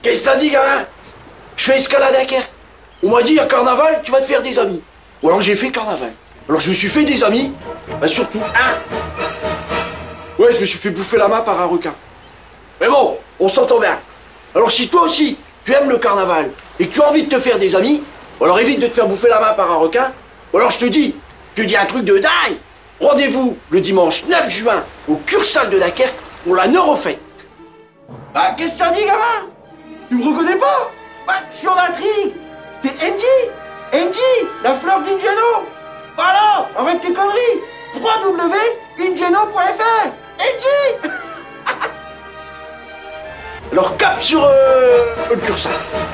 Qu'est-ce que ça dit, gamin? Je fais escale à Dunkerque. On m'a dit, à carnaval, tu vas te faire des amis. Ou alors j'ai fait carnaval. Alors je me suis fait des amis, bah surtout un. Ouais, je me suis fait bouffer la main par un requin. Mais bon, on s'entend bien. Alors si toi aussi, tu aimes le carnaval et que tu as envie de te faire des amis, alors évite de te faire bouffer la main par un requin. Ou alors je te dis un truc de dingue. Rendez-vous le dimanche 9 juin au Cursal de Dunkerque pour la Neurofête. Bah, qu'est-ce que ça dit, gamin? Tu me reconnais pas? Bah, je suis en intrigue. C'est Angie. Angie, la fleur d'Ingeno. Voilà, arrête tes conneries. www.ingeno.fr. Angie. Alors cap sur le Cursal.